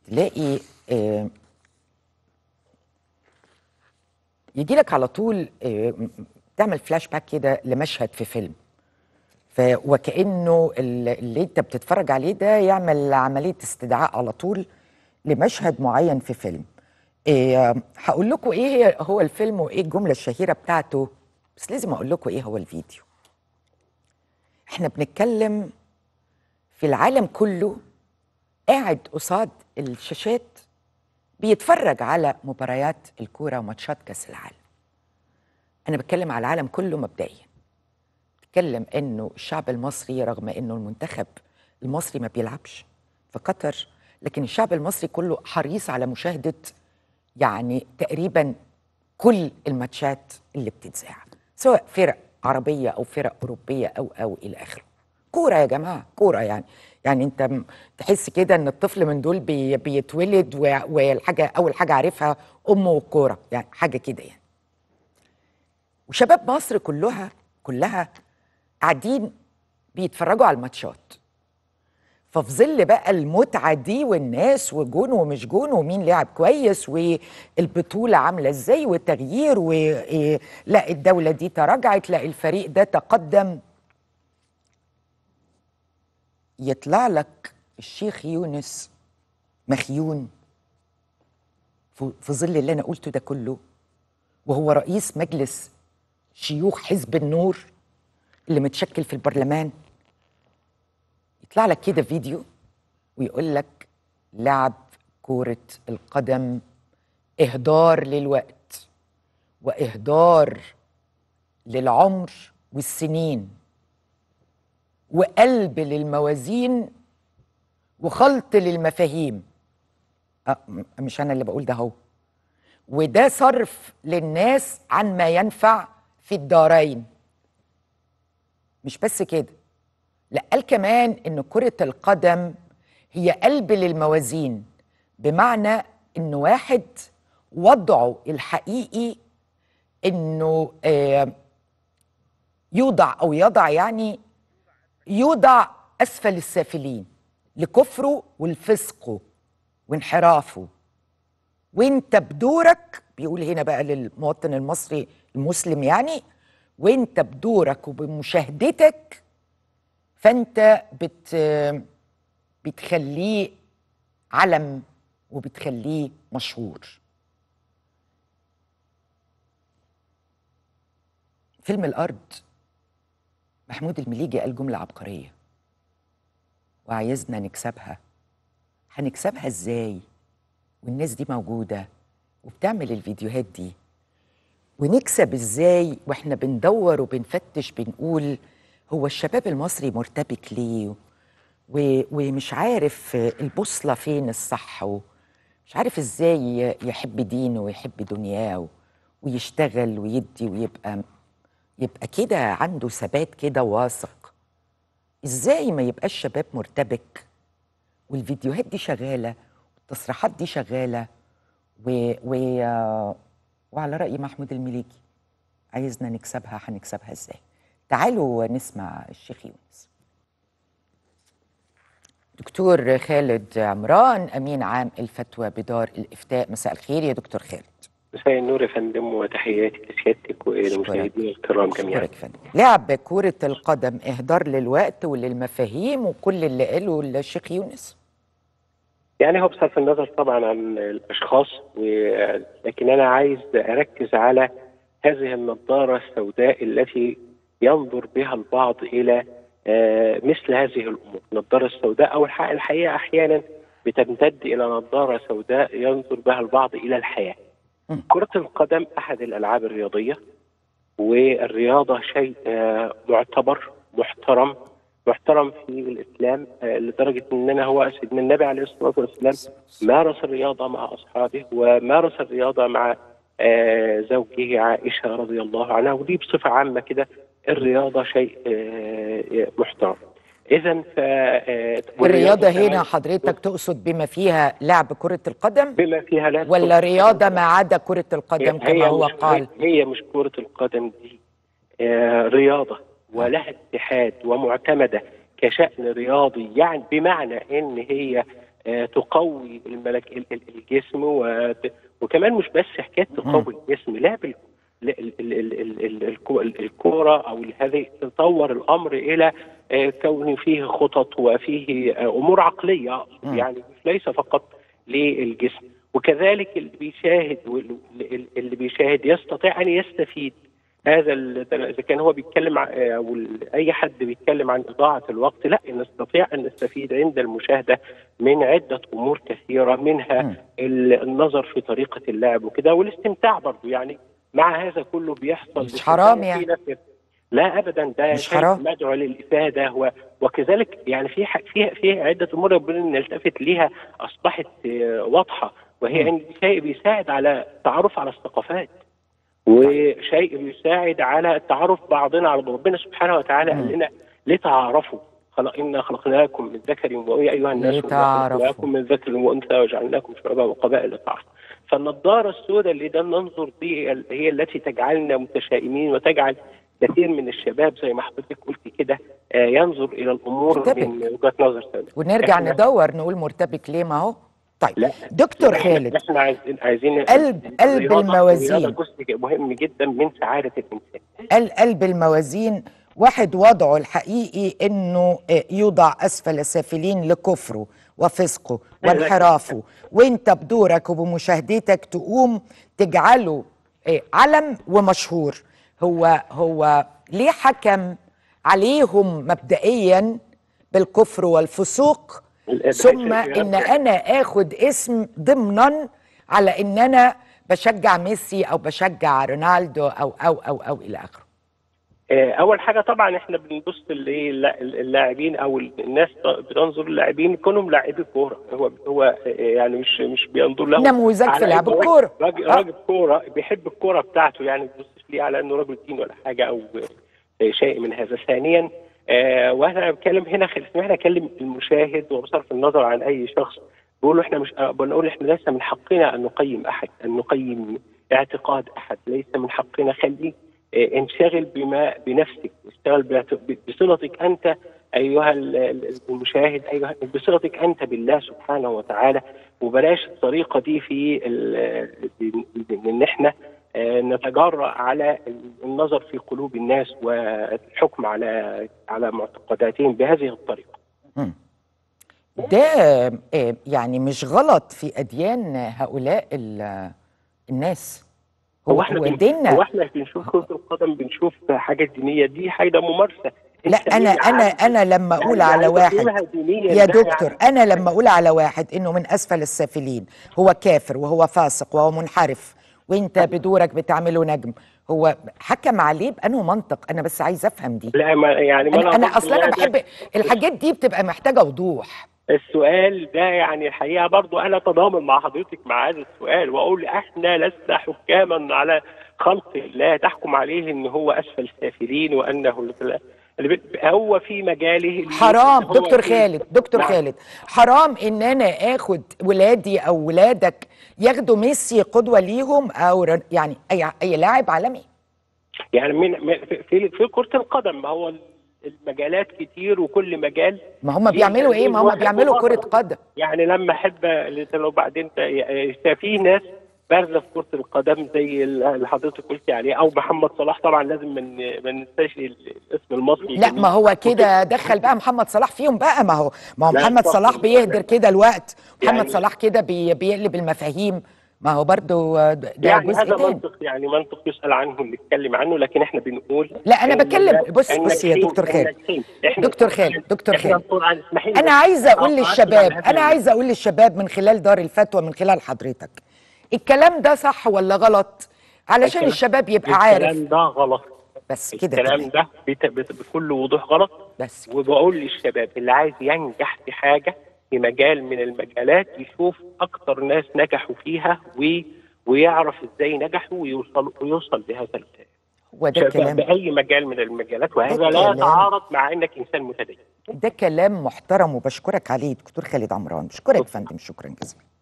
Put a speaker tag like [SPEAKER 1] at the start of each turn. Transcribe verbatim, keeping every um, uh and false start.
[SPEAKER 1] تلاقي آه يجي لك على طول آه تعمل فلاش باك كده لمشهد في فيلم، ف وكأنه اللي انت بتتفرج عليه ده يعمل عملية استدعاء على طول لمشهد معين في فيلم. آه هقول لكم ايه هي هو الفيلم وايه الجملة الشهيرة بتاعته، بس لازم اقول لكم ايه هو الفيديو. احنا بنتكلم في العالم كله قاعد قصاد الشاشات بيتفرج على مباريات الكورة وماتشات كأس العالم. أنا بتكلم على العالم كله مبدئيا. بتكلم إنه الشعب المصري رغم إنه المنتخب المصري ما بيلعبش في قطر، لكن الشعب المصري كله حريص على مشاهدة يعني تقريبا كل الماتشات اللي بتتذاع، سواء فرق عربية أو فرق أوروبية أو أو إلى آخره. كورة يا جماعة، كورة يعني يعني أنت م- تحس كده إن الطفل من دول بي بيتولد و- والحاجة أول حاجة عارفها أمه والكورة، يعني حاجة كده يعني. وشباب مصر كلها كلها قاعدين بيتفرجوا على الماتشات، ففي ظل بقى المتعة دي والناس وجون ومش جون ومين لعب كويس والبطولة عاملة ازاي والتغيير ولا الدولة دي تراجعت لا الفريق ده تقدم، يطلع لك الشيخ يونس مخيون في في ظل اللي انا قلته ده كله، وهو رئيس مجلس شيوخ حزب النور اللي متشكل في البرلمان. يطلع لك كده فيديو ويقول لك لعب كرة القدم إهدار للوقت وإهدار للعمر والسنين وقلب للموازين وخلط للمفاهيم. أه م- مش أنا اللي بقول ده، هو وده صرف للناس عن ما ينفع في الدارين. مش بس كده، لا قال كمان إن كرة القدم هي قلب للموازين، بمعنى إن واحد وضعه الحقيقي إنه آه يوضع أو يضع يعني يوضع أسفل السافلين لكفره والفسقه وانحرافه. وانت بدورك، بيقول هنا بقى للمواطن المصري المسلم يعني، وانت بدورك وبمشاهدتك فانت بت بتخليه علم وبتخليه مشهور. فيلم الأرض محمود المليجي قال جملة عبقرية وعايزنا نكسبها. هنكسبها ازاي والناس دي موجودة وبتعمل الفيديوهات دي؟ ونكسب ازاي واحنا بندور وبنفتش بنقول هو الشباب المصري مرتبك ليه و... ومش عارف البوصلة فين الصح، ومش عارف ازاي يحب دينه ويحب دنياه ويشتغل ويدي ويبقى يبقى كده عنده ثبات كده واثق. ازاي ما يبقاش شباب مرتبك والفيديوهات دي شغالة والتصريحات دي شغالة و... و... وعلى رأي محمود المليجي عايزنا نكسبها، هنكسبها ازاي؟ تعالوا نسمع الشيخ يونس. دكتور خالد عمران أمين عام الفتوى بدار الإفتاء، مساء الخير يا دكتور خالد.
[SPEAKER 2] مساء النور يا فندم، وتحياتي لسيادتك
[SPEAKER 1] أشكرك
[SPEAKER 2] ولمشاهدينا الكرام جميعا.
[SPEAKER 1] أشكرك فندم. لعب كرة القدم إهدار للوقت وللمفاهيم وكل اللي قاله الشيخ يونس.
[SPEAKER 2] يعني هو بصرف النظر طبعا عن الاشخاص، ولكن انا عايز اركز على هذه النظاره السوداء التي ينظر بها البعض الى آه، مثل هذه الامور. النظاره السوداء او الحق الحقيقه احيانا بتمتد الى نظاره سوداء ينظر بها البعض الى الحياه.
[SPEAKER 1] م.
[SPEAKER 2] كره القدم احد الالعاب الرياضيه، والرياضه شيء آه، معتبر محترم محترم في الاسلام، آه، لدرجه اننا هو سيدنا النبي عليه الصلاه والسلام مارس الرياضه مع اصحابه، ومارس الرياضه مع آه، زوجه عائشه رضي الله عنها. ودي بصفه عامه كده الرياضه شيء آه، محترم. اذا ف آه،
[SPEAKER 1] الرياضة
[SPEAKER 2] والرياضه
[SPEAKER 1] هنا
[SPEAKER 2] كمان
[SPEAKER 1] حضرتك تقصد بما فيها لعب كرة القدم
[SPEAKER 2] بما فيها لعب كرة
[SPEAKER 1] ولا رياضة
[SPEAKER 2] القدم.
[SPEAKER 1] ما عدا كرة
[SPEAKER 2] هي
[SPEAKER 1] القدم كما
[SPEAKER 2] هي
[SPEAKER 1] هو
[SPEAKER 2] مش
[SPEAKER 1] قال؟
[SPEAKER 2] هي مش كره القدم دي آه، رياضة
[SPEAKER 1] آه.
[SPEAKER 2] ولها اتحاد ومعتمدة كشأن رياضي، يعني بمعنى ان هي آه، تقوي الملك ال- ال- الجسم، وت- وكمان مش بس حكايه تقوي الجسم، لا بال ال- ال- ال- ال- ال- الكو- الكوره او هذه تطور الامر الى آه، كون فيه خطط وفيه آه، امور عقليه،
[SPEAKER 1] مم.
[SPEAKER 2] يعني ليس فقط للجسم. وكذلك اللي بيشاهد وال- اللي بيشاهد يستطيع ان يستفيد. هذا ال- اذا كان هو بيتكلم ع- او ال- اي حد بيتكلم عن اضاعه الوقت، لا، نستطيع ان نستفيد عند المشاهده من عده امور كثيره، منها
[SPEAKER 1] مم.
[SPEAKER 2] ال- النظر في طريقه اللعب وكده، والاستمتاع برضه. يعني مع هذا كله بيحصل
[SPEAKER 1] مش
[SPEAKER 2] باستمتاع
[SPEAKER 1] حرام
[SPEAKER 2] في
[SPEAKER 1] يعني؟
[SPEAKER 2] نفس. لا ابدا، ده
[SPEAKER 1] مش
[SPEAKER 2] شيء
[SPEAKER 1] حرام؟
[SPEAKER 2] مدعو للافاده. و- وكذلك يعني في ح- في في عده امور ربنا نلتفت ليها اصبحت آه، واضحه، وهي
[SPEAKER 1] مم.
[SPEAKER 2] ان شيء بيساعد على التعرف على الثقافات،
[SPEAKER 1] طيب.
[SPEAKER 2] وشيء بيساعد على التعرف بعضنا على بعض. ربنا سبحانه وتعالى قال
[SPEAKER 1] مم.
[SPEAKER 2] لنا لتعارفوا، خلق إنا خلقناكم من ذكر وأنثى، يا أيها الناس إنا
[SPEAKER 1] لتعرفوا.
[SPEAKER 2] خلقناكم من ذكر وأنثى وجعلناكم شعوبا وقبائل لتعارفوا. فالنضارة السوداء اللي ده ننظر دي هي التي تجعلنا متشائمين، وتجعل كثير من الشباب زي ما حضرتك قلت كده آه، ينظر إلى الأمور
[SPEAKER 1] مرتبك.
[SPEAKER 2] من وجهة نظر ثانية.
[SPEAKER 1] ونرجع
[SPEAKER 2] إحنا
[SPEAKER 1] ندور نقول مرتبك ليه، ما هو. طيب
[SPEAKER 2] لا
[SPEAKER 1] دكتور
[SPEAKER 2] لا،
[SPEAKER 1] خالد،
[SPEAKER 2] احنا عايزين عايزين
[SPEAKER 1] قلب قلب
[SPEAKER 2] الرياضة-
[SPEAKER 1] الموازين.
[SPEAKER 2] الرياضة جزء مهم جدا من سعادة الإنسان.
[SPEAKER 1] قال قلب الموازين، واحد وضعه الحقيقي انه يوضع اسفل سافلين لكفره وفسقه وانحرافه، وانت بدورك وبمشاهدتك تقوم تجعله علم ومشهور. هو هو ليه حكم عليهم مبدئيا بالكفر والفسوق، ثم ان انا اخد اسم ضمنا على ان انا بشجع ميسي او بشجع رونالدو او او او او الى اخره؟
[SPEAKER 2] اول حاجه طبعا احنا بنبص للاعبين او الناس بتنظر للاعبين كونهم لاعبي كوره. هو هو يعني مش مش بينظر له
[SPEAKER 1] نموذج في لعب الكوره،
[SPEAKER 2] راجل, راجل كوره بيحب الكوره بتاعته، يعني ما بيبصش ليه على انه راجل دين ولا حاجه او شيء من هذا. ثانيا آه وانا بتكلم هنا اسمحنا اكلم المشاهد وبصرف النظر عن اي شخص، بقول احنا مش بنقول احنا ليس من حقنا ان نقيم احد، ان نقيم اعتقاد احد، ليس من حقنا. خليك انشغل بما بنفسك، اشتغل بصلتك انت ايها المشاهد، ايها بصلتك انت بالله سبحانه وتعالى، وبلاش الطريقه دي في ان احنا نتجرأ على النظر في قلوب الناس والحكم على على معتقداتهم بهذه الطريقه.
[SPEAKER 1] ده يعني مش غلط في اديان هؤلاء الناس.
[SPEAKER 2] هو احنا بن... هو احنا بنشوف كرة القدم، بنشوف حاجة دينية، دي حاجة ممارسة.
[SPEAKER 1] لا انا انا انا لما اقول على واحد يا دكتور، انا لما اقول على واحد انه من اسفل السافلين هو كافر وهو فاسق وهو منحرف، وانت بدورك بتعمله نجم، هو حكم عليه بأنه منطق؟ انا بس عايز افهم دي.
[SPEAKER 2] لا ما يعني ما
[SPEAKER 1] انا, أنا اصلا انا بحب الحاجات دي، بتبقى محتاجة وضوح.
[SPEAKER 2] السؤال ده يعني الحقيقه برضو انا اتضامن مع حضرتك مع هذا السؤال، واقول احنا لسنا حكاما على خلق الله تحكم عليه ان هو اسفل السافلين وانه هو في مجاله.
[SPEAKER 1] حرام دكتور خالد، دكتور نعم. خالد، حرام ان انا اخد ولادي او ولادك ياخدوا ميسي قدوه ليهم، او يعني اي اي لاعب عالمي.
[SPEAKER 2] يعني من في في كره القدم ما هو المجالات كتير، وكل مجال
[SPEAKER 1] ما هم بيعملوا ايه؟ ما هم بيعملوا كرة قدم.
[SPEAKER 2] يعني لما احب لو بعدين في ناس بارزه في كرة القدم زي اللي حضرتك قلتي عليه، او محمد صلاح طبعا لازم من ما ننساش الاسم المصري.
[SPEAKER 1] لا ما هو كده دخل بقى محمد صلاح فيهم بقى، ما هو ما هو محمد صلاح بيهدر كده الوقت، محمد يعني صلاح كده بي بيقلب المفاهيم، ما هو برضو ده
[SPEAKER 2] يعني
[SPEAKER 1] جزء
[SPEAKER 2] هذا
[SPEAKER 1] تاني.
[SPEAKER 2] منطق، يعني منطق يسأل عنه نتكلم عنه، لكن احنا بنقول
[SPEAKER 1] لا انا بتكلم. بص بص يا دكتور خالد، دكتور خالد دكتور خالد انا عايزه اقول للشباب، انا عايزه اقول للشباب من خلال دار الفتوى، من خلال حضرتك، الكلام ده صح ولا غلط؟ علشان الشباب يبقى عارف.
[SPEAKER 2] الكلام ده غلط،
[SPEAKER 1] بس كده
[SPEAKER 2] الكلام ده بكل وضوح غلط.
[SPEAKER 1] بس
[SPEAKER 2] وبقول للشباب اللي عايز ينجح في حاجه في مجال من المجالات يشوف اكتر ناس نجحوا فيها و... ويعرف ازاي نجحوا ويوصل ويوصل بهذا الكلام.
[SPEAKER 1] وده كلام
[SPEAKER 2] باي مجال من المجالات، وهذا لا يتعارض مع انك انسان متدين.
[SPEAKER 1] ده كلام محترم وبشكرك عليه دكتور خالد عمران، بشكرك يا فندم، شكرا جزيلا.